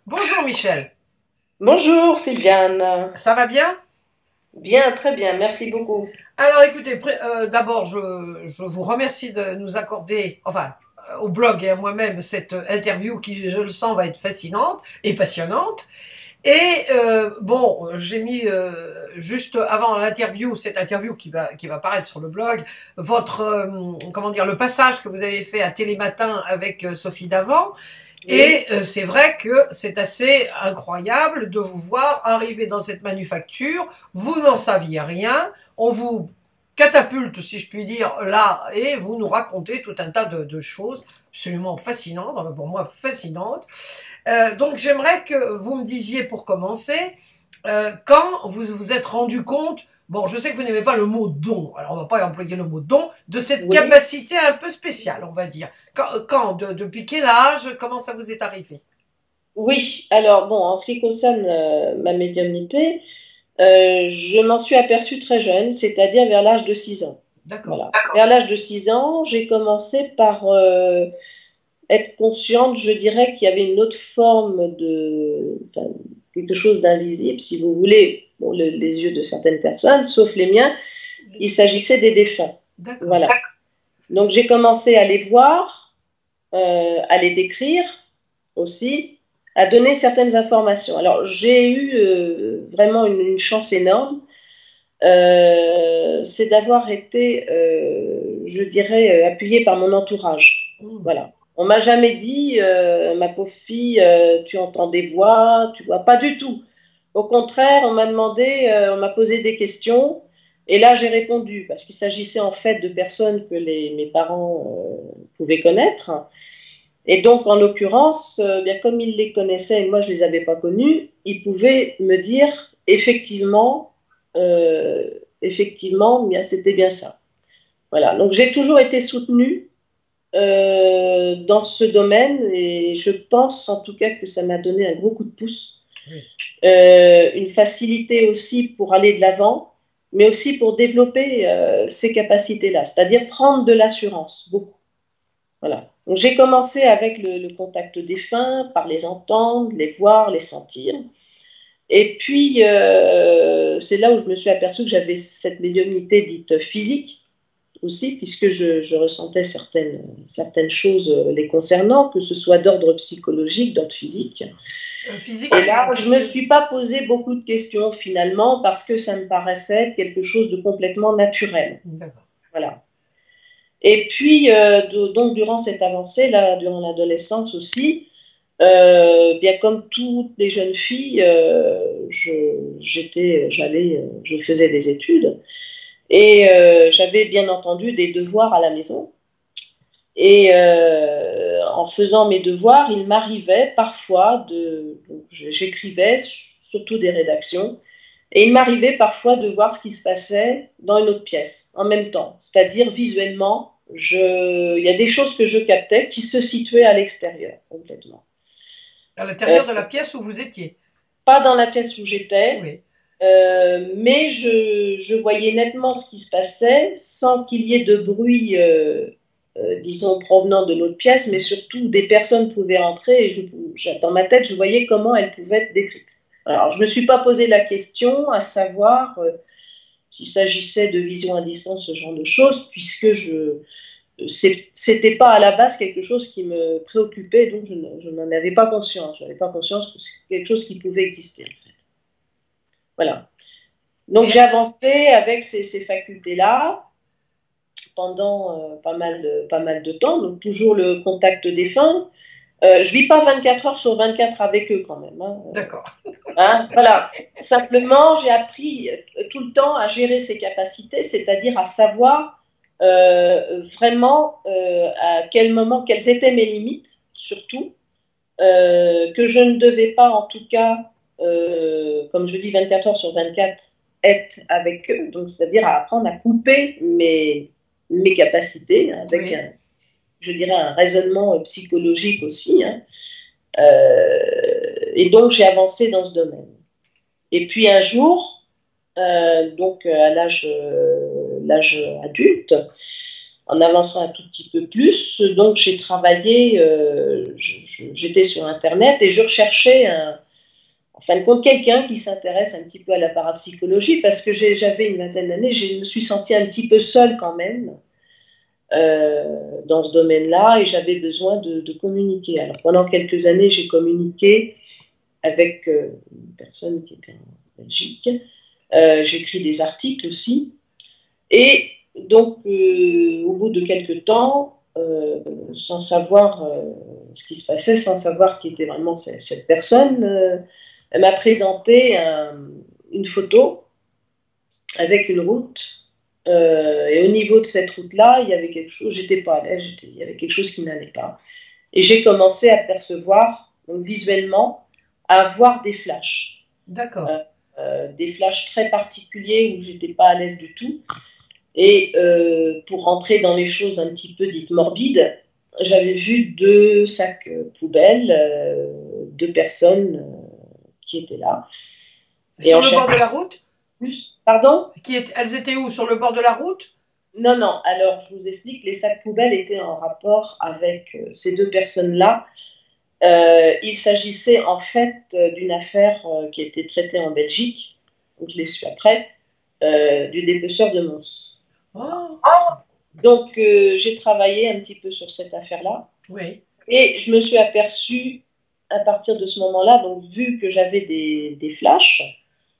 Bonjour Michel, Bonjour Sylviane. ça va bien? Bien, très bien, merci beaucoup. Alors écoutez, d'abord je vous remercie de nous accorder, enfin au blog et à moi-même, cette interview qui, je le sens, va être fascinante et passionnante. Et bon, j'ai mis juste avant l'interview, cette interview qui va paraître sur le blog, votre comment dire, le passage que vous avez fait à Télématin avec Sophie Davant. Oui, Et c'est vrai que c'est assez incroyable de vous voir arriver dans cette manufacture, vous n'en saviez rien, on vous catapulte, si je puis dire, là, et vous nous racontez tout un tas de choses absolument fascinantes, enfin, pour moi fascinantes. Donc j'aimerais que vous me disiez pour commencer, quand vous vous êtes rendu compte, bon, je sais que vous n'aimez pas le mot don, alors on va pas employer le mot don, de cette oui, capacité un peu spéciale, on va dire. Depuis quel âge, comment ça vous est arrivé? oui. Alors bon, en ce qui concerne ma médiumnité, je m'en suis aperçue très jeune, c'est-à-dire vers l'âge de 6 ans. D'accord. Voilà. Vers l'âge de 6 ans, j'ai commencé par être consciente, je dirais, qu'il y avait une autre forme enfin, quelque chose d'invisible, si vous voulez, bon, les yeux de certaines personnes, sauf les miens, il s'agissait des défunts. D'accord. Voilà. Donc j'ai commencé à les voir, à les décrire aussi, à donner certaines informations. Alors j'ai eu vraiment une chance énorme, c'est d'avoir été, je dirais, appuyée par mon entourage. Mmh. Voilà. On m'a jamais dit, ma pauvre fille, tu entends des voix, tu vois, pas du tout. Au contraire, on m'a demandé, on m'a posé des questions, et là j'ai répondu, parce qu'il s'agissait en fait de personnes que mes parents pouvaient connaître. Et donc, en l'occurrence, bien comme ils les connaissaient et moi je ne les avais pas connus, ils pouvaient me dire effectivement, euh, effectivement, bien c'était bien ça. Voilà. Donc j'ai toujours été soutenue dans ce domaine et je pense en tout cas que ça m'a donné un gros coup de pouce, Oui. une facilité aussi pour aller de l'avant, mais aussi pour développer ces capacités-là, c'est-à-dire prendre de l'assurance, beaucoup. Voilà. Donc j'ai commencé avec le contact défunt, par les entendre, les voir, les sentir. Et puis c'est là où je me suis aperçue que j'avais cette médiumnité dite physique aussi, puisque je ressentais certaines choses les concernant, que ce soit d'ordre psychologique, d'ordre physique. Physique, Et là, qu'est-ce je me que... suis pas posé beaucoup de questions finalement, parce que ça me paraissait quelque chose de complètement naturel. D'accord. Voilà. Et puis, donc, durant cette avancée, là, durant l'adolescence aussi, bien comme toutes les jeunes filles, je faisais des études et j'avais bien entendu des devoirs à la maison. Et en faisant mes devoirs, il m'arrivait parfois j'écrivais surtout des rédactions, et il m'arrivait parfois de voir ce qui se passait dans une autre pièce en même temps, c'est-à-dire visuellement, il y a des choses que je captais qui se situaient à l'extérieur complètement. À Euh, l'intérieur de la pièce où vous étiez. Pas dans la pièce où j'étais, Oui. mais je voyais nettement ce qui se passait sans qu'il y ait de bruit, disons, provenant de l'autre pièce, mais surtout des personnes pouvaient rentrer et dans ma tête, je voyais comment elles pouvaient être décrites. Alors, je ne me suis pas posé la question à savoir s'il s'agissait de vision à distance, ce genre de choses, puisque c'était pas à la base quelque chose qui me préoccupait, donc je n'en avais pas conscience. Je n'avais pas conscience que c'est quelque chose qui pouvait exister, en fait. Voilà. Donc Et j'ai avancé avec ces facultés-là pendant pas mal de temps, donc toujours le contact défunt. Je vis pas 24 heures sur 24 avec eux quand même. Hein. d'accord. Hein, voilà. Simplement, j'ai appris tout le temps à gérer ces capacités, c'est-à-dire à savoir vraiment à quel moment, quelles étaient mes limites, surtout, que je ne devais pas, en tout cas, comme je dis, 24 heures sur 24, être avec eux, donc c'est-à-dire à apprendre à couper mes capacités avec Oui. je dirais, un raisonnement psychologique aussi. Hein. Et donc, j'ai avancé dans ce domaine. Et puis un jour, donc à l'âge adulte, en avançant un tout petit peu plus, donc j'ai travaillé, j'étais sur Internet et je recherchais, en fin de compte, quelqu'un qui s'intéresse un petit peu à la parapsychologie parce que j'avais une vingtaine d'années, je me suis sentie un petit peu seule quand même dans ce domaine-là et j'avais besoin de communiquer. Alors pendant quelques années, j'ai communiqué avec une personne qui était en Belgique. J'écris des articles aussi. Et donc, au bout de quelques temps, sans savoir ce qui se passait, sans savoir qui était vraiment cette personne, elle m'a présenté une photo avec une route. Et au niveau de cette route-là, il y avait quelque chose, j'étais pas à l'aise, il y avait quelque chose qui n'allait pas. Et j'ai commencé à percevoir, donc visuellement, à voir des flashs. D'accord. Des flashs très particuliers où j'étais pas à l'aise du tout. Et pour rentrer dans les choses un petit peu dites morbides, j'avais vu 2 sacs poubelles, 2 personnes qui étaient là. Et Sur le bord de la route? plus, pardon? Elles étaient où? Sur le bord de la route? Non, non. Alors, je vous explique, les sacs poubelles étaient en rapport avec ces 2 personnes-là. Il s'agissait en fait d'une affaire qui a été traitée en Belgique, donc je l'ai su après, du dépeceur de Mons. Oh. Donc j'ai travaillé un petit peu sur cette affaire-là. Oui. Et je me suis aperçue à partir de ce moment-là, donc vu que j'avais des flashs,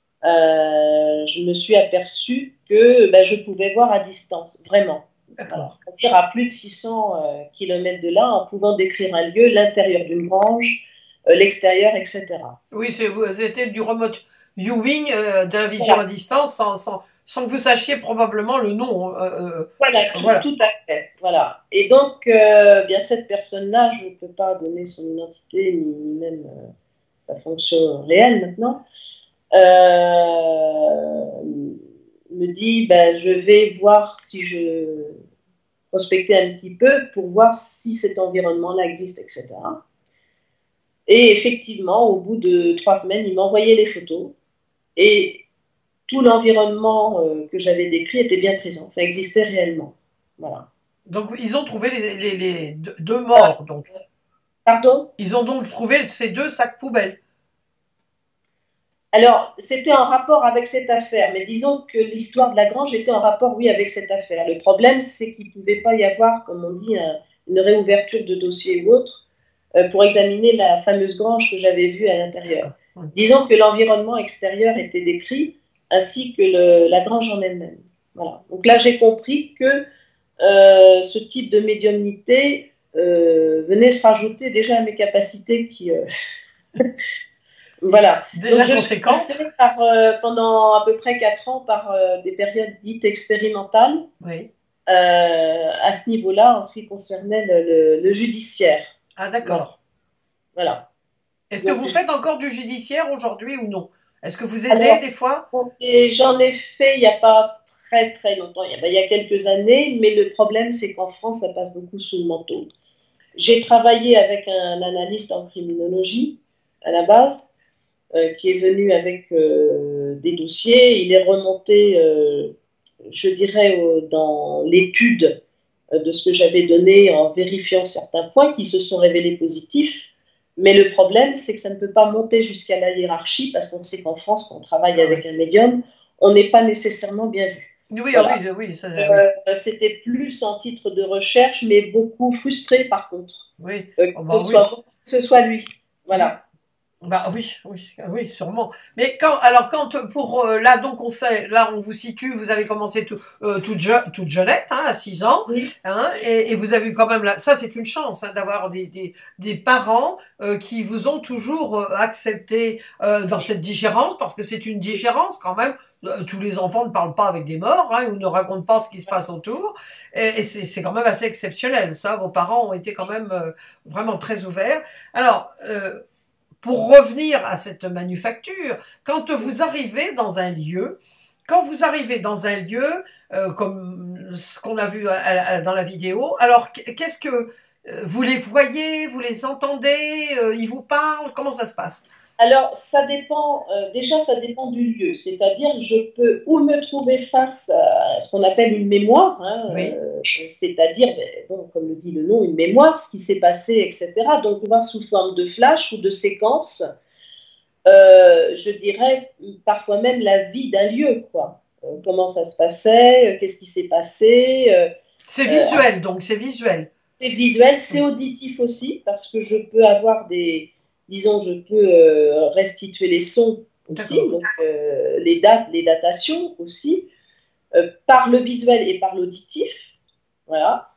je me suis aperçue que je pouvais voir à distance, vraiment. Voilà. C'est-à-dire à plus de 600 km de là, en pouvant décrire un lieu, l'intérieur d'une grange, l'extérieur, etc. Oui, c'était du remote viewing, de la vision Voilà. à distance, sans que vous sachiez probablement le nom. Voilà, Voilà. tout à fait. Voilà. Et donc, bien cette personne-là, je ne peux pas donner son identité ni même sa fonction réelle maintenant, me dit, je vais voir si je prospecter un petit peu pour voir si cet environnement-là existe, etc. Et effectivement, au bout de 3 semaines, il m'a envoyé les photos et tout l'environnement que j'avais décrit était bien présent, enfin existait réellement. Voilà. Donc, ils ont trouvé les 2 morts. Donc. Pardon? Ils ont donc trouvé ces 2 sacs poubelles. Alors, c'était en rapport avec cette affaire, mais disons que l'histoire de la grange était en rapport, oui, avec cette affaire. Le problème, c'est qu'il ne pouvait pas y avoir, comme on dit, une réouverture de dossier ou autre pour examiner la fameuse grange que j'avais vue à l'intérieur. Disons que l'environnement extérieur était décrit, ainsi que la grange en elle-même. Voilà. Donc là, j'ai compris que ce type de médiumnité venait se rajouter déjà à mes capacités qui... Voilà. Déjà donc, je conséquente. suis passée pendant à peu près 4 ans par des périodes dites expérimentales. Oui. À ce niveau-là, en ce qui concernait le judiciaire. Ah, d'accord. Voilà. Est-ce que vous faites encore du judiciaire aujourd'hui ou non? Est-ce que vous aidez Alors, des fois? J'en ai fait il n'y a pas très très longtemps, il y a quelques années, mais le problème c'est qu'en France, ça passe beaucoup sous le manteau. J'ai travaillé avec un analyste en criminologie à la base, qui est venu avec des dossiers. Il est remonté, je dirais, dans l'étude de ce que j'avais donné en vérifiant certains points qui se sont révélés positifs. Mais le problème, c'est que ça ne peut pas monter jusqu'à la hiérarchie parce qu'on sait qu'en France, quand on travaille avec un médium, on n'est pas nécessairement bien vu. Oui, voilà. oui. C'était plus en titre de recherche, mais beaucoup frustré par contre. Oui. Que ce soit lui. Voilà. Bah oui, sûrement. Mais quand pour là donc on vous situe, vous avez commencé toute jeunette, hein, à 6 ans, oui. Hein, et vous avez eu quand même ça c'est une chance hein, d'avoir des parents qui vous ont toujours accepté dans cette différence parce que c'est une différence quand même. Tous les enfants ne parlent pas avec des morts hein, ou ne racontent pas ce qui se passe autour et c'est quand même assez exceptionnel. Ça, vos parents ont été quand même vraiment très ouverts. Alors pour revenir à cette manufacture, quand vous arrivez dans un lieu, comme ce qu'on a vu dans la vidéo, alors qu'est-ce que vous les voyez, vous les entendez, ils vous parlent, comment ça se passe? Alors, ça dépend, déjà, ça dépend du lieu. C'est-à-dire que je peux ou me trouver face à ce qu'on appelle une mémoire, hein, Oui, c'est-à-dire, ben, bon, comme le dit le nom, une mémoire, ce qui s'est passé, etc. Donc, voir sous forme de flash ou de séquence, je dirais parfois même la vie d'un lieu, quoi. Comment ça se passait, qu'est-ce qui s'est passé. c'est Euh, visuel, donc c'est visuel. c'est visuel, c'est Oui, auditif aussi, parce que je peux avoir des, disons, je peux restituer les sons aussi, d'accord. donc les dates, les datations aussi, par le visuel et par l'auditif, voilà.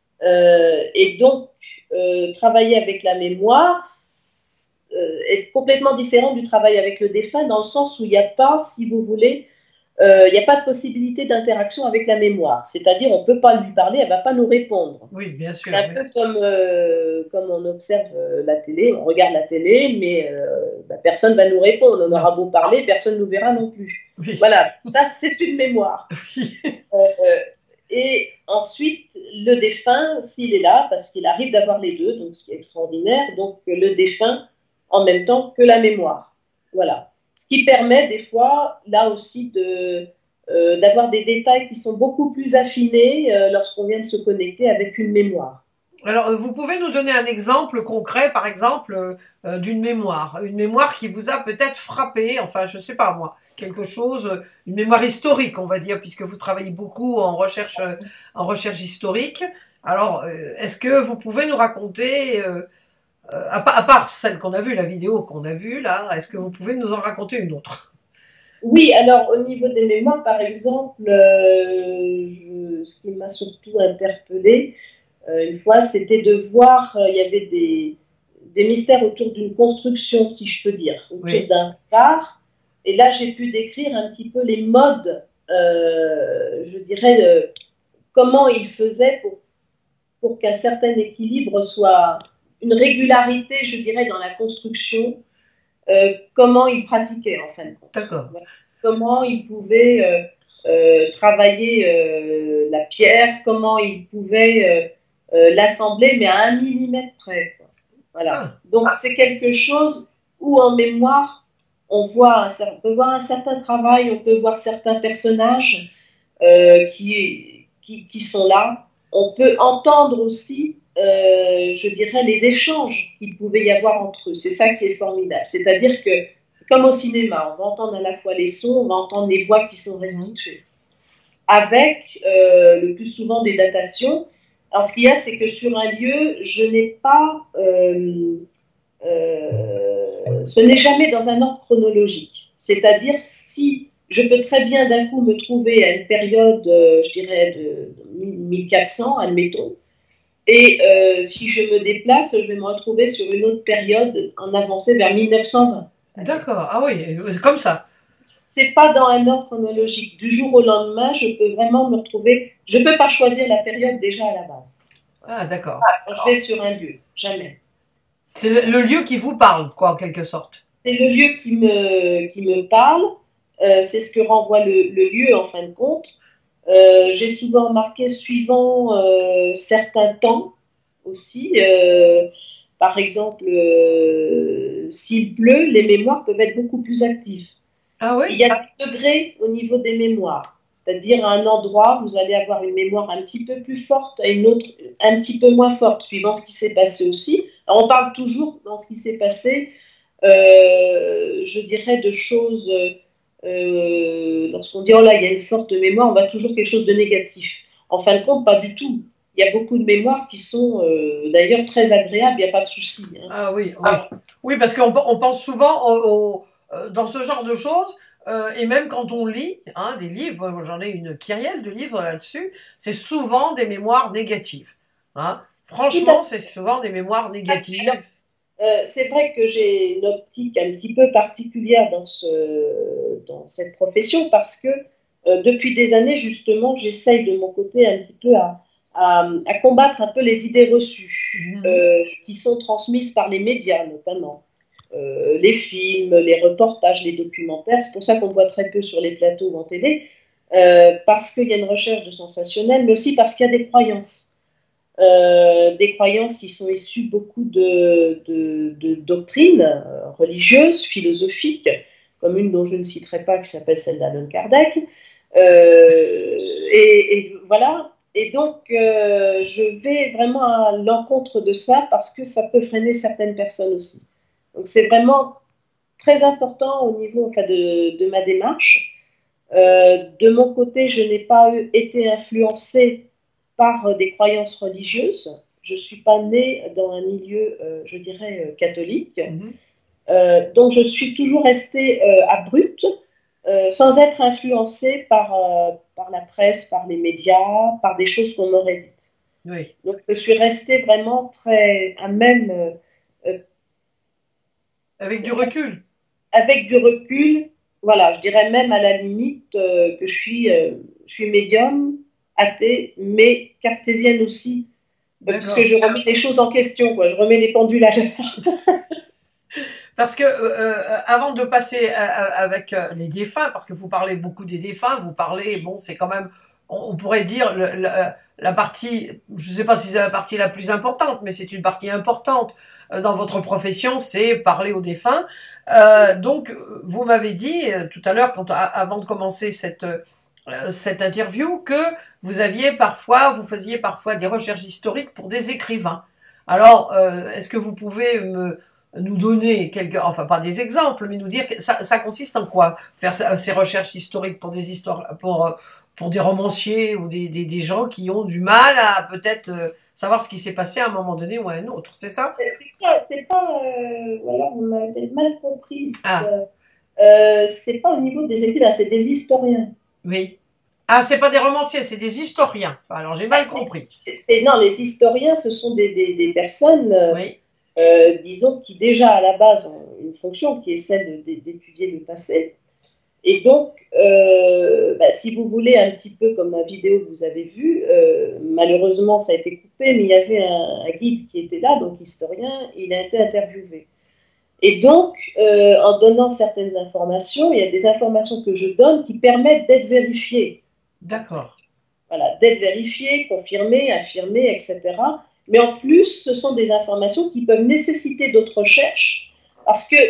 Et donc, travailler avec la mémoire est complètement différent du travail avec le défunt, dans le sens où il n'y a pas, si vous voulez, il n'y a pas de possibilité d'interaction avec la mémoire. C'est-à-dire, on ne peut pas lui parler, elle ne va pas nous répondre. Oui, bien C'est sûr, un oui. peu comme on observe la télé, on regarde la télé, mais bah, personne ne va nous répondre. On Non, aura beau parler, personne ne nous verra non plus. oui, Voilà, ça c'est une mémoire. oui. Euh, et ensuite, le défunt, s'il est là, parce qu'il arrive d'avoir les deux, donc c'est extraordinaire, donc le défunt en même temps que la mémoire. Voilà. Ce qui permet des fois, là aussi, d'avoir des détails qui sont beaucoup plus affinés lorsqu'on vient de se connecter avec une mémoire. Alors, vous pouvez nous donner un exemple concret, par exemple, d'une mémoire. Une mémoire qui vous a peut-être frappé, enfin, je sais pas moi, quelque chose, une mémoire historique, on va dire, puisque vous travaillez beaucoup en recherche historique. Alors, est-ce que vous pouvez nous raconter, à part celle qu'on a vue, la vidéo qu'on a vue, là, est-ce que vous pouvez nous en raconter une autre? Oui, alors au niveau des mémoires, par exemple, ce qui m'a surtout interpellée, une fois, c'était de voir, il y avait des mystères autour d'une construction, si je peux dire, autour Oui, d'un phare. Et là, j'ai pu décrire un petit peu les modes, je dirais, comment ils faisaient pour qu'un certain équilibre soit, une régularité, je dirais, dans la construction, comment ils pratiquaient en fin de compte. d'accord. Voilà. Comment ils pouvaient travailler la pierre, comment ils pouvaient l'assembler, mais à un millimètre près. Quoi. Voilà. Ah, Donc c'est quelque chose où en mémoire, on peut voir un certain travail, on peut voir certains personnages qui sont là. On peut entendre aussi, je dirais, les échanges qu'il pouvait y avoir entre eux. C'est ça qui est formidable. C'est-à-dire que, comme au cinéma, on va entendre à la fois les sons, on va entendre les voix qui sont mhm. restituées. Avec le plus souvent des datations. Alors, ce qu'il y a, c'est que sur un lieu, je n'ai pas. Ce n'est jamais dans un ordre chronologique. C'est-à-dire, si je peux très bien d'un coup me trouver à une période, je dirais, de 1400, admettons, et si je me déplace, je vais me retrouver sur une autre période en avancée vers 1920. D'accord. Ah oui, comme ça. C'est pas dans un ordre chronologique. Du jour au lendemain, je peux vraiment me retrouver. Je peux pas choisir la période déjà à la base. Ah, d'accord. Quand je vais sur un lieu, jamais. C'est le lieu qui vous parle, quoi, en quelque sorte. C'est le lieu qui me parle. C'est ce que renvoie le lieu en fin de compte. J'ai souvent remarqué, suivant certains temps aussi, par exemple, s'il pleut, les mémoires peuvent être beaucoup plus actives. Ah oui? Il y a des degrés au niveau des mémoires. C'est-à-dire, à un endroit, vous allez avoir une mémoire un petit peu plus forte, à une autre un petit peu moins forte, suivant ce qui s'est passé aussi. Alors, on parle toujours dans ce qui s'est passé, je dirais, de choses. Lorsqu'on dit, oh là, il y a une forte mémoire, on va toujours quelque chose de négatif. En fin de compte, pas du tout. Il y a beaucoup de mémoires qui sont d'ailleurs très agréables, il n'y a pas de souci. Hein. Ah oui, oui. Oui, parce on pense souvent dans ce genre de choses, et même quand on lit des livres, moi j'en ai une kyrielle de livres là-dessus, c'est souvent des mémoires négatives. Hein. Tout à Franchement, c'est souvent des mémoires fait. négatives. C'est vrai que j'ai une optique un petit peu particulière dans cette profession parce que depuis des années, justement, j'essaye de mon côté un petit peu à combattre un peu les idées reçues Mhm. qui sont transmises par les médias, notamment. Les films, les reportages, les documentaires. C'est pour ça qu'on voit très peu sur les plateaux ou en télé, parce qu'il y a une recherche de sensationnel, mais aussi parce qu'il y a des croyances. des croyances qui sont issues beaucoup de doctrines religieuses, philosophiques, comme une dont je ne citerai pas, qui s'appelle celle d'Allan Kardec. Et voilà. Et donc, je vais vraiment à l'encontre de ça parce que ça peut freiner certaines personnes aussi. Donc, c'est vraiment très important au niveau enfin, de ma démarche. De mon côté, je n'ai pas été influencée par des croyances religieuses. Je ne suis pas née dans un milieu, je dirais, catholique. Donc, je suis toujours restée abrupte, sans être influencée par la presse, par les médias, par des choses qu'on m'aurait dites. Oui. Donc, je suis restée vraiment très à même, Avec du recul. avec du recul. Voilà, je dirais même à la limite que je suis médium, athée, mais cartésienne aussi, puisque je remets les choses en question, quoi. Je remets les pendules à l'heure. Parce que avant de passer avec les défunts, parce que vous parlez beaucoup des défunts, vous parlez, bon, c'est quand même, on pourrait dire la partie, je ne sais pas si c'est la partie la plus importante, mais c'est une partie importante dans votre profession, c'est parler aux défunts. Donc, vous m'avez dit tout à l'heure, avant de commencer cette interview, que vous faisiez parfois des recherches historiques pour des écrivains. Alors, est-ce que vous pouvez nous donner quelques, enfin pas des exemples, mais nous dire que ça consiste en quoi, faire ces recherches historiques pour des histoires, pour des romanciers ou des gens qui ont du mal à peut-être savoir ce qui s'est passé à un moment donné ou à un autre, c'est ça? C'est pas voilà, vous m'avez mal comprise. Ah, C'est pas au niveau des écrivains, c'est des historiens. oui. Ah, c'est pas des romanciers, c'est des historiens. Alors j'ai mal compris. Non, les historiens, ce sont des personnes, Oui, disons, qui déjà à la base ont une fonction qui est celle d'étudier le passé. Et donc, si vous voulez, un petit peu comme la vidéo que vous avez vue, malheureusement ça a été coupé, mais il y avait un guide qui était là, donc historien, il a été interviewé. Et donc, en donnant certaines informations, il y a des informations que je donne qui permettent d'être vérifiées. d'accord. Voilà, d'être vérifiées, confirmées, affirmées, etc. Mais en plus, ce sont des informations qui peuvent nécessiter d'autres recherches, parce que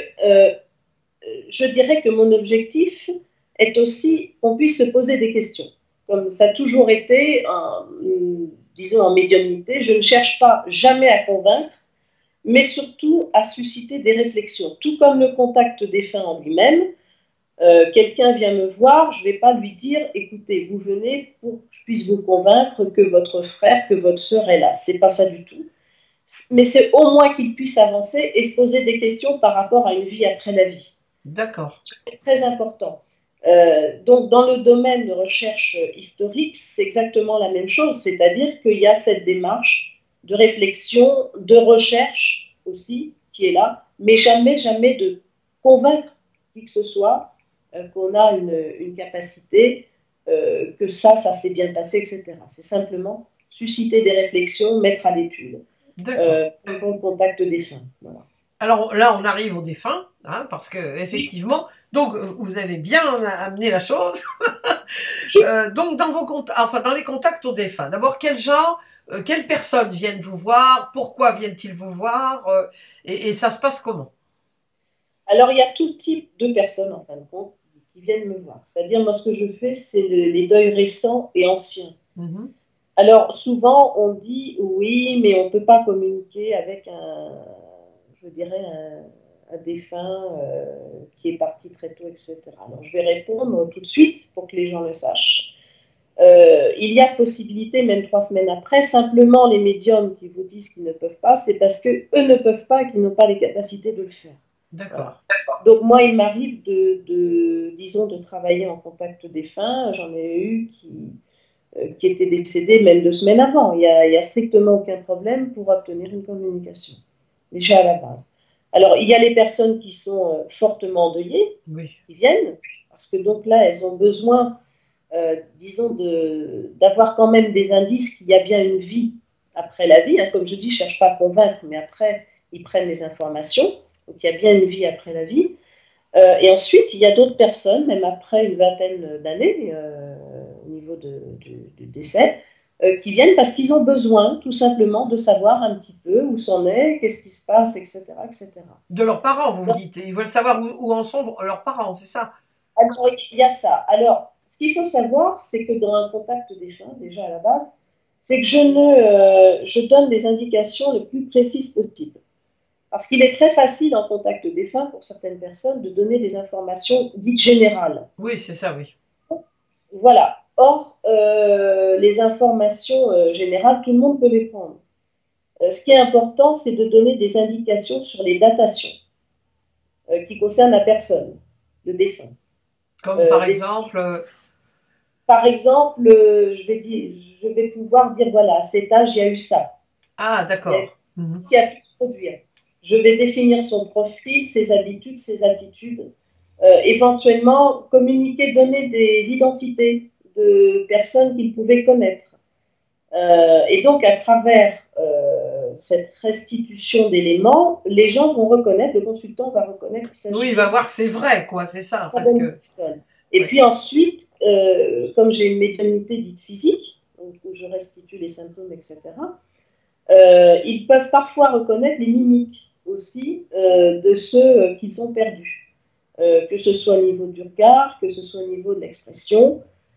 je dirais que mon objectif est aussi qu'on puisse se poser des questions. Comme ça a toujours été, disons en médiumnité, je ne cherche pas jamais à convaincre, mais surtout à susciter des réflexions. Tout comme le contact défunt en lui-même, quelqu'un vient me voir, je ne vais pas lui dire, écoutez, vous venez pour que je puisse vous convaincre que votre frère, que votre sœur est là. C'est pas ça du tout. Mais c'est au moins qu'il puisse avancer et se poser des questions par rapport à une vie après la vie. D'accord. C'est très important. Donc, dans le domaine de recherche historique, c'est exactement la même chose, c'est-à-dire qu'il y a cette démarche de réflexion, de recherche aussi qui est là, mais jamais, jamais de convaincre qui que ce soit qu'on a une capacité, que ça s'est bien passé, etc. C'est simplement susciter des réflexions, mettre à l'étude, prendre contact des fins. Voilà. Alors là, on arrive aux défunts, hein, parce que effectivement, donc vous avez bien amené la chose. Donc dans les contacts aux défunts, d'abord quel genre, quelles personnes viennent vous voir, pourquoi viennent-ils vous voir, et ça se passe comment? Alors, il y a tout type de personnes, en fin de compte, qui viennent me voir. C'est-à-dire, moi, ce que je fais, c'est les deuils récents et anciens. Alors, souvent, on dit, oui, mais on ne peut pas communiquer avec je dirais, un défunt qui est parti très tôt, etc. Alors, je vais répondre tout de suite pour que les gens le sachent. Il y a possibilité, même 3 semaines après, simplement les médiums qui vous disent qu'ils ne peuvent pas, c'est parce qu'eux ne peuvent pas et qu'ils n'ont pas les capacités de le faire. D'accord. Voilà. Donc moi, il m'arrive disons, de travailler en contact défunt. J'en ai eu qui étaient décédés même 2 semaines avant. Il y a strictement aucun problème pour obtenir une communication, déjà à la base. Alors, il y a les personnes qui sont fortement endeuillées, Oui. qui viennent, parce que donc là, elles ont besoin, disons, d'avoir quand même des indices qu'il y a bien une vie après la vie. Hein. Comme je dis, je ne cherche pas à convaincre, mais après, ils prennent les informations. Donc, il y a bien une vie après la vie. Et ensuite, il y a d'autres personnes, même après une vingtaine d'années, au niveau du décès, qui viennent parce qu'ils ont besoin tout simplement de savoir un petit peu où c'en est, qu'est-ce qui se passe, etc., etc. De leurs parents, vous me Donc, dites. Ils veulent savoir où en sont leurs parents, c'est ça? alors, il y a ça. Alors, ce qu'il faut savoir, c'est que dans un contact défunt, déjà à la base, c'est que je donne les indications les plus précises possibles. Parce qu'il est très facile en contact défunt pour certaines personnes de donner des informations dites générales. Oui, c'est ça, oui. Voilà. Or, les informations générales, tout le monde peut les prendre. Ce qui est important, c'est de donner des indications sur les datations qui concernent la personne, le défunt. Comme Euh, par les- exemple, Par exemple, je vais pouvoir dire, voilà, à cet âge, il y a eu ça. ah, Il y a eu d'accord. Mhm. ce qui a pu se produire. Je vais définir son profil, ses habitudes, ses attitudes. Éventuellement, communiquer, donner des identités de personnes qu'il pouvait connaître. Et donc, à travers cette restitution d'éléments, les gens vont reconnaître, le consultant va reconnaître qu'il Oui, il s'agit va d'une voir que c'est vrai, quoi, c'est ça, très parce bonne que, personne. Et oui. puis ensuite, comme j'ai une médiumnité dite physique, donc où je restitue les symptômes, etc., ils peuvent parfois reconnaître les mimiques aussi de ceux qu'ils ont perdus, que ce soit au niveau du regard, que ce soit au niveau de l'expression.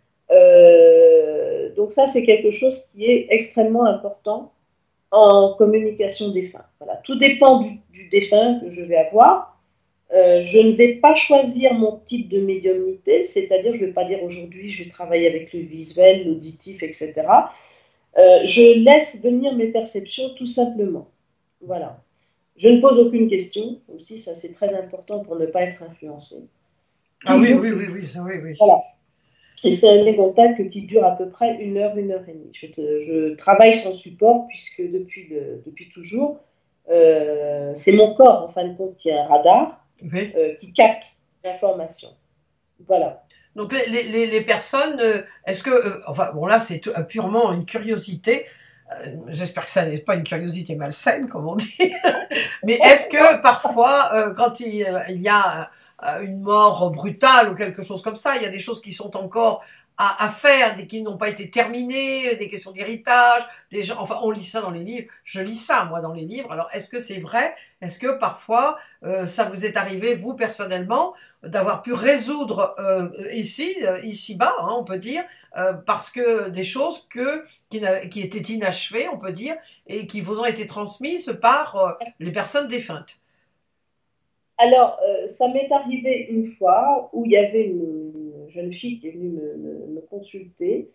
Donc ça, c'est quelque chose qui est extrêmement important en communication défunt. Voilà. Tout dépend du défunt que je vais avoir. Je ne vais pas choisir mon type de médiumnité, c'est-à-dire je ne vais pas dire aujourd'hui je vais travailler avec le visuel, l'auditif, etc. Je laisse venir mes perceptions tout simplement. Voilà. Je ne pose aucune question, aussi ça c'est très important pour ne pas être influencé. Ah oui, Toujours, oui, oui, toujours. oui, ça, oui, oui. Voilà. Et c'est un contact qui dure à peu près une heure et demie. Je travaille sans support puisque depuis toujours, c'est mon corps en fin de compte qui a un radar Oui. qui capte l'information. Voilà. Donc les personnes, est-ce que, enfin bon là c'est purement une curiosité, j'espère que ça n'est pas une curiosité malsaine comme on dit, mais est-ce que parfois quand il y a une mort brutale ou quelque chose comme ça, il y a des choses qui sont encore à faire, des qui n'ont pas été terminées, des questions d'héritage, des gens, enfin on lit ça dans les livres, je lis ça moi dans les livres, alors est-ce que c'est vrai? Est-ce que parfois ça vous est arrivé vous personnellement d'avoir pu résoudre ici-bas, hein, on peut dire, parce que des choses qui étaient inachevées, on peut dire, et qui vous ont été transmises par les personnes défuntes. Alors, ça m'est arrivé une fois où il y avait une jeune fille qui est venue me consulter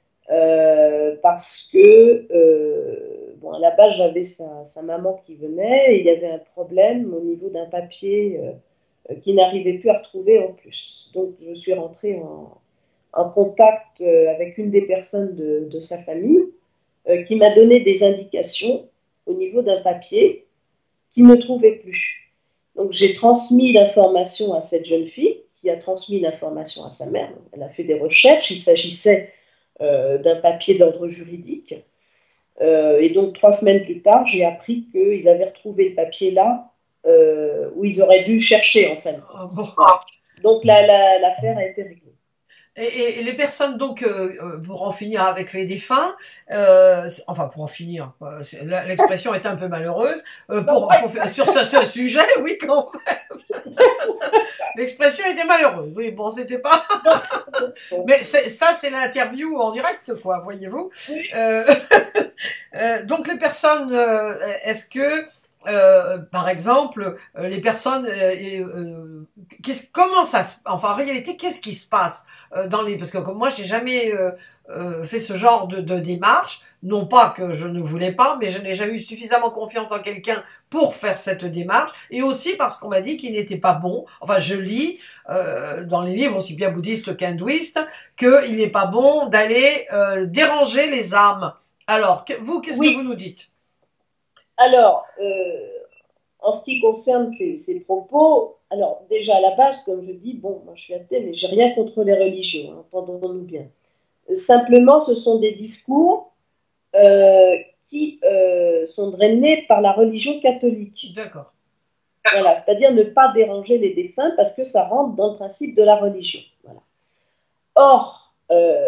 parce que, bon, à la base, j'avais sa maman qui venait et il y avait un problème au niveau d'un papier qui n'arrivait plus à retrouver en plus. Donc, je suis rentrée en contact avec une des personnes de sa famille qui m'a donné des indications au niveau d'un papier qui ne trouvait plus. Donc, j'ai transmis l'information à cette jeune fille qui a transmis l'information à sa mère. Elle a fait des recherches. Il s'agissait d'un papier d'ordre juridique. Et donc, 3 semaines plus tard, j'ai appris qu'ils avaient retrouvé le papier là où ils auraient dû chercher en fin de compte. Bon. Donc, l'affaire a été réglée. Et les personnes donc pour en finir avec les défunts, enfin pour en finir, l'expression est un peu malheureuse. Sur ce sujet, oui quand même. L'expression était malheureuse. Oui bon c'était pas. Mais ça c'est l'interview en direct quoi, voyez-vous. Euh, donc les personnes, est-ce que par exemple, les personnes, comment ça se, enfin en réalité, qu'est-ce qui se passe dans les, parce que comme moi j'ai jamais fait ce genre de démarche, non pas que je ne voulais pas, mais je n'ai jamais eu suffisamment confiance en quelqu'un pour faire cette démarche, et aussi parce qu'on m'a dit qu'il n'était pas bon. Enfin, je lis dans les livres aussi bien bouddhistes qu'hindouistes qu'il n'est pas bon d'aller déranger les âmes. Alors, vous, qu'est-ce que vous Oui, nous dites? alors, en ce qui concerne ces propos, alors déjà à la base, comme je dis, bon, moi je suis athée, mais j'ai rien contre les religions, hein, entendons-nous bien. Simplement, ce sont des discours qui sont drainés par la religion catholique. D'accord. Voilà, c'est-à-dire ne pas déranger les défunts parce que ça rentre dans le principe de la religion. Voilà. Or,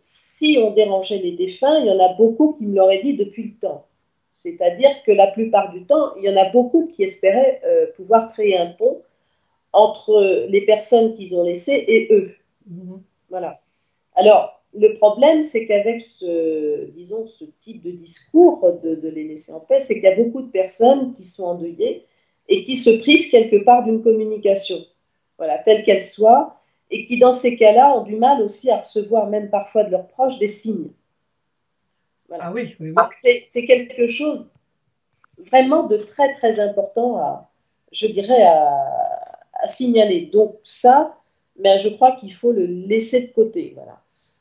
si on dérangeait les défunts, il y en a beaucoup qui me l'auraient dit depuis le temps. C'est-à-dire que la plupart du temps, il y en a beaucoup qui espéraient pouvoir créer un pont entre les personnes qu'ils ont laissées et eux. Mhm. Voilà. Alors, le problème, c'est qu'avec disons, ce type de discours de les laisser en paix, c'est qu'il y a beaucoup de personnes qui sont endeuillées et qui se privent quelque part d'une communication, voilà, telle qu'elle soit, et qui, dans ces cas-là, ont du mal aussi à recevoir, même parfois de leurs proches, des signes. Ah Voilà. oui, oui, oui. Donc, c'est quelque chose vraiment de très, très important je dirais, à signaler. Donc, ça, mais je crois qu'il faut le laisser de côté. Voilà.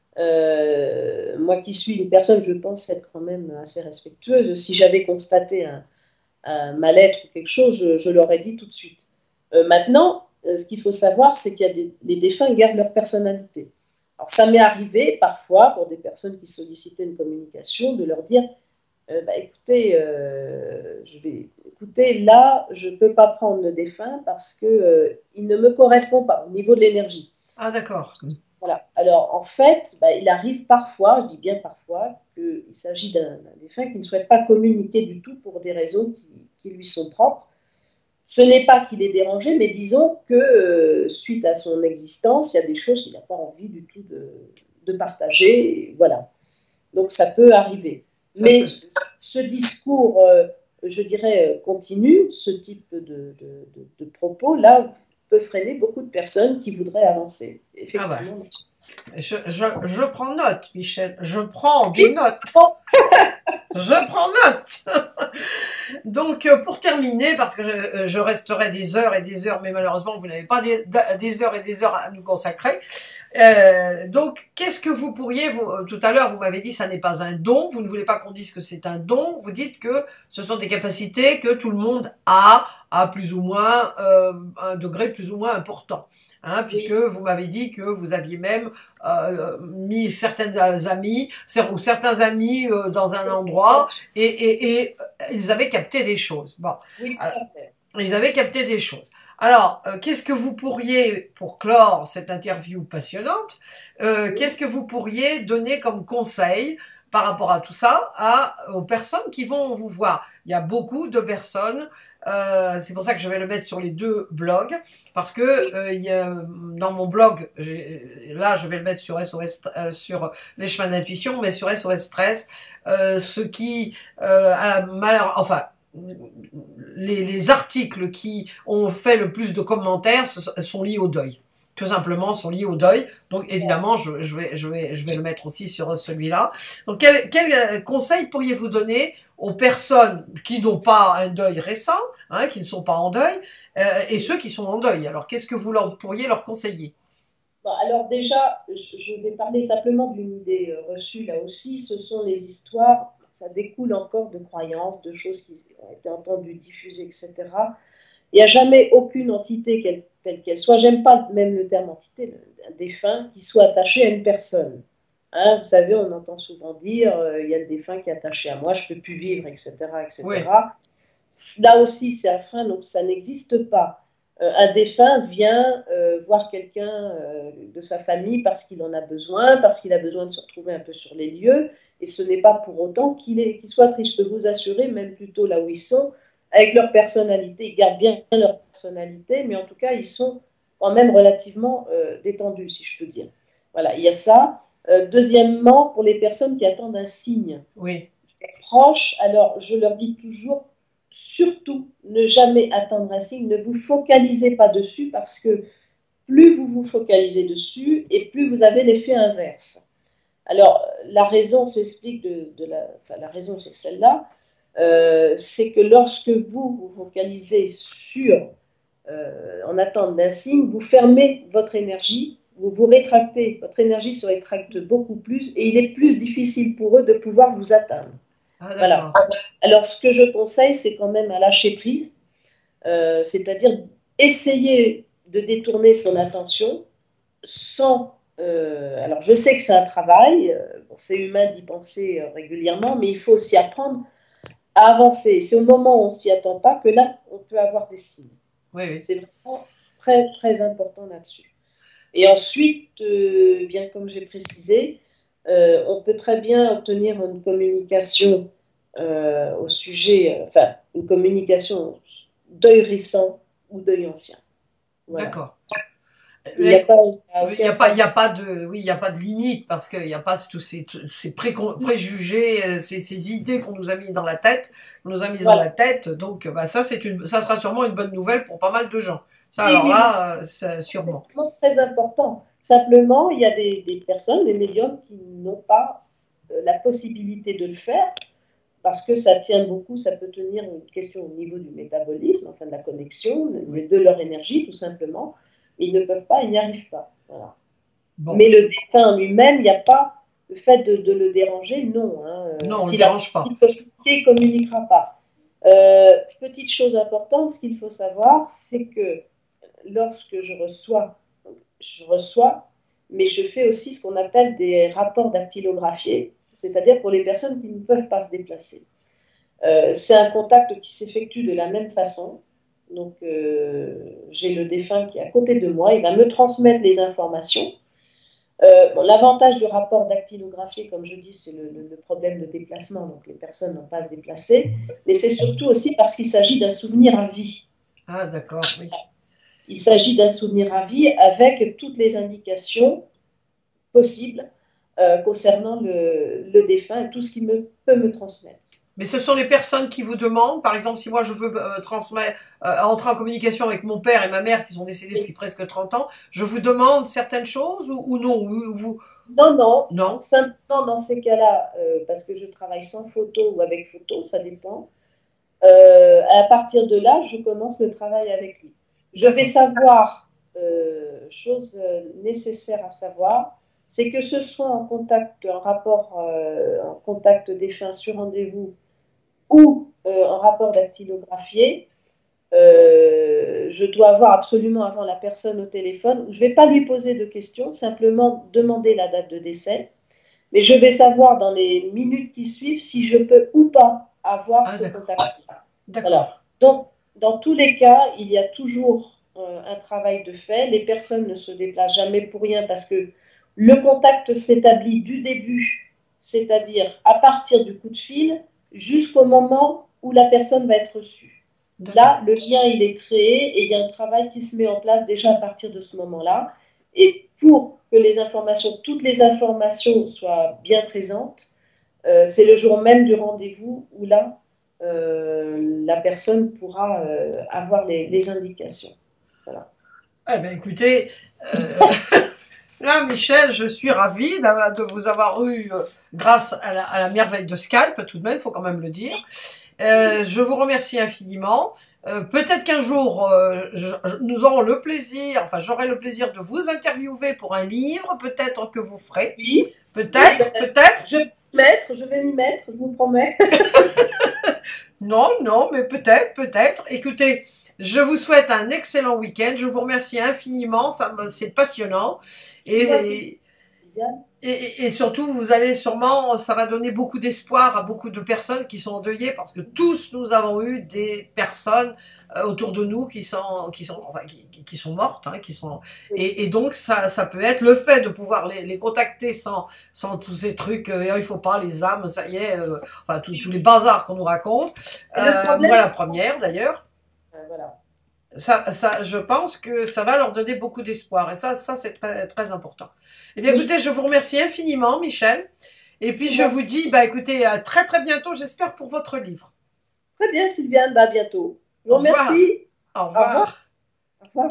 Moi qui suis une personne, je pense être quand même assez respectueuse, si j'avais constaté un mal-être ou quelque chose, je l'aurais dit tout de suite. Maintenant, ce qu'il faut savoir, c'est qu'il y a les défunts gardent leur personnalité. Alors ça m'est arrivé parfois pour des personnes qui sollicitaient une communication de leur dire écoutez, écoutez, là, je ne peux pas prendre le défunt parce qu'il il ne me correspond pas au niveau de l'énergie. Ah d'accord. Voilà. Alors, en fait, il arrive parfois, je dis bien parfois, qu'il s'agit d'un défunt qui ne souhaite pas communiquer du tout pour des raisons qui lui sont propres. Ce n'est pas qu'il est dérangé, mais disons que suite à son existence, il y a des choses qu'il n'a pas envie du tout de partager. Voilà. Donc, ça peut arriver. Ça Mais peut. ce discours, je dirais, continu, ce type de propos-là, peut freiner beaucoup de personnes qui voudraient avancer. Ah bah, Effectivement. je prends note, Michel. Je prends des notes. Je prends note. Donc, pour terminer, parce que je resterai des heures et des heures, mais malheureusement, vous n'avez pas des heures et des heures à nous consacrer. Donc, qu'est-ce que vous pourriez, tout à l'heure, vous m'avez dit, ça n'est pas un don. Vous ne voulez pas qu'on dise que c'est un don. Vous dites que ce sont des capacités que tout le monde a à plus ou moins un degré plus ou moins important. Hein, puisque Oui. vous m'avez dit que vous aviez même mis certaines amies ou certains amis dans un endroit et ils avaient capté des choses. Bon, Oui, alors, tout à fait. ils avaient capté des choses. Alors, qu'est-ce que vous pourriez, pour clore cette interview passionnante, Oui. qu'est-ce que vous pourriez donner comme conseil par rapport à tout ça aux personnes qui vont vous voir? Il y a beaucoup de personnes, c'est pour ça que je vais le mettre sur les deux blogs, parce que dans mon blog, là je vais le mettre sur SOS, sur les chemins d'intuition, mais sur SOS Stress, ce qui enfin les articles qui ont fait le plus de commentaires sont liés au deuil. Tout simplement, sont liés au deuil. Donc, évidemment, je vais le mettre aussi sur celui-là. Donc, quel conseil pourriez-vous donner aux personnes qui n'ont pas un deuil récent, hein, qui ne sont pas en deuil, et ceux qui sont en deuil? Alors, qu'est-ce que vous pourriez leur conseiller? Bon, alors déjà, je vais parler simplement d'une idée reçue là aussi. Ce sont les histoires, ça découle encore de croyances, de choses qui ont été entendues, diffusées, etc. Il n'y a jamais aucune entité telle qu'elle soit, j'aime pas même le terme entité, un défunt, qui soit attaché à une personne. Hein, vous savez, on entend souvent dire, il y a le défunt qui est attaché à moi, je ne peux plus vivre, etc., Oui, etc. Là aussi, c'est un frein, donc ça n'existe pas. Un défunt vient voir quelqu'un de sa famille parce qu'il en a besoin, parce qu'il a besoin de se retrouver un peu sur les lieux, et ce n'est pas pour autant qu'il soit triste. Je peux vous assurer, même plutôt là où ils sont, avec leur personnalité, ils gardent bien leur personnalité, mais en tout cas, ils sont quand même relativement détendus, si je peux dire. Voilà, il y a ça. Deuxièmement, pour les personnes qui attendent un signe oui, proche, alors je leur dis toujours, surtout, ne jamais attendre un signe, ne vous focalisez pas dessus parce que plus vous vous focalisez dessus et plus vous avez l'effet inverse. Alors, la raison s'explique la raison c'est celle-là, c'est que lorsque vous vous focalisez sur en attente d'un signe, vous fermez votre énergie, vous vous rétractez, votre énergie se rétracte beaucoup plus et il est plus difficile pour eux de pouvoir vous atteindre. ah Voilà. d'accord. Alors, ce que je conseille, c'est quand même à lâcher prise, c'est-à-dire essayer de détourner son attention sans. Alors, je sais que c'est un travail, c'est humain d'y penser régulièrement, mais il faut aussi apprendre à avancer. C'est au moment où on ne s'y attend pas que là, on peut avoir des signes. Oui, oui. C'est vraiment très, très important là-dessus. Et ensuite, bien comme j'ai précisé, On peut très bien obtenir une communication au sujet, enfin, une communication d'œil récent ou d'œil ancien. Voilà. D'accord. Il n'y a pas, Il n'y a pas, il y a pas de, oui, il y a pas de limite parce qu'il n'y a pas tous ces préjugés, ces idées qu'on nous a mis dans la tête, qu'on nous a mis dans voilà. la tête. Donc, bah, ça sera sûrement une bonne nouvelle pour pas mal de gens. Ça, Oui, alors oui, là, c'est sûrement. vraiment très important. Simplement, il y a des personnes, des médiums, qui n'ont pas la possibilité de le faire parce que ça tient beaucoup, ça peut tenir une question au niveau du métabolisme, enfin de la connexion, Oui. de leur énergie, tout simplement. Ils ne peuvent pas, ils n'y arrivent pas. Voilà. Bon, Mais le défunt lui-même, il n'y a pas le fait de le déranger, non. Hein. non, on le S'il a dérange pas. envie de communiquer, il ne communiquera pas. Petite chose importante, ce qu'il faut savoir, c'est que lorsque je reçois, mais je fais aussi ce qu'on appelle des rapports dactylographiés, c'est-à-dire pour les personnes qui ne peuvent pas se déplacer. C'est un contact qui s'effectue de la même façon. Donc, j'ai le défunt qui est à côté de moi, il va me transmettre les informations. Bon, l'avantage du rapport dactylographié, comme je dis, c'est le problème de déplacement, donc les personnes n'ont pas à se déplacer, mais c'est surtout aussi parce qu'il s'agit d'un souvenir à vie. Ah, d'accord, oui. Il s'agit d'un souvenir à vie avec toutes les indications possibles concernant le défunt et tout ce qu'il peut me transmettre. Mais ce sont les personnes qui vous demandent, par exemple, si moi je veux transmettre, entrer en communication avec mon père et ma mère qui sont décédés depuis Et presque 30 ans, je vous demande certaines choses ou non, ou vous, non, non, non? simplement dans ces cas-là, parce que je travaille sans photo ou avec photo, ça dépend. À partir de là, je commence le travail avec lui. Je vais D'accord. savoir, chose nécessaire à savoir, c'est que ce soit en contact, en rapport, en contact défunt sur rendez-vous ou en rapport dactylographié, je dois avoir absolument avant la personne au téléphone, où je ne vais pas lui poser de questions, simplement demander la date de décès, mais je vais savoir dans les minutes qui suivent si je peux ou pas avoir Ah, ce d'accord. contact-là. Voilà. D'accord. Donc, dans tous les cas, il y a toujours un travail de fait. Les personnes ne se déplacent jamais pour rien parce que le contact s'établit du début, c'est-à-dire à partir du coup de fil, jusqu'au moment où la personne va être reçue. D'accord. Là, le lien, il est créé et il y a un travail qui se met en place déjà à partir de ce moment-là. Et pour que les informations, toutes les informations soient bien présentes, c'est le jour même du rendez-vous où là, la personne pourra avoir les indications. Voilà. Eh ben, écoutez, là, Michel, je suis ravie de vous avoir eu grâce à la merveille de Skype, tout de même, il faut quand même le dire. Je vous remercie infiniment. Peut-être qu'un jour, nous aurons le plaisir, enfin j'aurai le plaisir de vous interviewer pour un livre, peut-être que vous ferez. Oui, oui, Peut-être, peut-être. je vais m'y mettre, je vous promets. Non, non, mais peut-être, peut-être. Écoutez, je vous souhaite un excellent week-end. Je vous remercie infiniment. C'est passionnant. C'est moi qui Et, Sylviane. et surtout, vous allez sûrement, ça va donner beaucoup d'espoir à beaucoup de personnes qui sont endeuillées parce que tous nous avons eu des personnes autour de nous enfin, qui sont mortes, hein, Oui. et donc ça peut être le fait de pouvoir les contacter sans tous ces trucs, il faut pas les âmes, ça y est, enfin tous les bazars qu'on nous raconte. Et le Moi problème, la première d'ailleurs. voilà. Je pense que ça va leur donner beaucoup d'espoir. Et ça c'est très, très important. Eh bien, Oui, écoutez, je vous remercie infiniment, Michel. Et puis, c'est je moi. vous dis, bah, écoutez, à très, très bientôt, j'espère, pour votre livre. Très bien, Sylviane, bah, à bientôt. Je vous Au revoir. remercie. Au Au revoir. revoir. Au revoir.